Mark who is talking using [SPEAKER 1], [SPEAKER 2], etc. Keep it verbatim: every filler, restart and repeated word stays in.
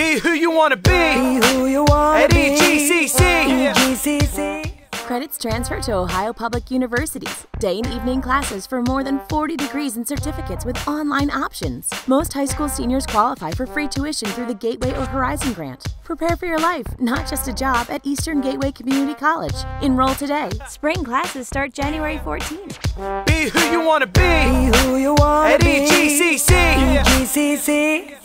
[SPEAKER 1] Be who you want to be.
[SPEAKER 2] Be who you want to
[SPEAKER 1] At
[SPEAKER 2] be.
[SPEAKER 1] E G C C.
[SPEAKER 2] E G C C.
[SPEAKER 3] Credits transfer to Ohio Public Universities. Day and evening classes for more than forty degrees and certificates with online options. Most high school seniors qualify for free tuition through the Gateway or Horizon Grant. Prepare for your life, not just a job, at Eastern Gateway Community College. Enroll today. Spring classes start January fourteenth.
[SPEAKER 1] Be who you want to be.
[SPEAKER 2] Be who you want
[SPEAKER 1] At
[SPEAKER 2] to be.
[SPEAKER 1] E G C C.
[SPEAKER 2] E G C C.